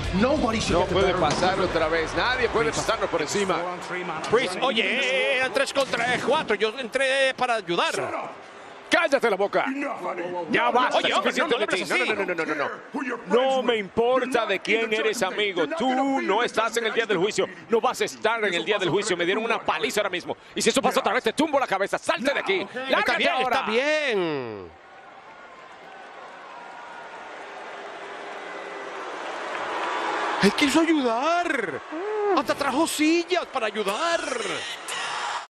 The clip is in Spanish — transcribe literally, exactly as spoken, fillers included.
No puede pasar otra vez. Nadie puede pasarnos por encima. Priest, oye, eh, tres contra cuatro. Yo entré para ayudar. ¡Cállate la boca! Ya basta, Oye, es hombre, suficiente no, no de ti. hables No, así. no, no, no, no, no. No me importa de quién eres amigo. Tú no estás en el día del juicio. No vas a estar en el día del juicio. Me dieron una paliza ahora mismo. Y si eso pasa otra vez, te tumbo la cabeza. ¡Salte de aquí! Está ¡Lárgate bien, ahora! está bien. Él quiso ayudar. Hasta trajo sillas para ayudar.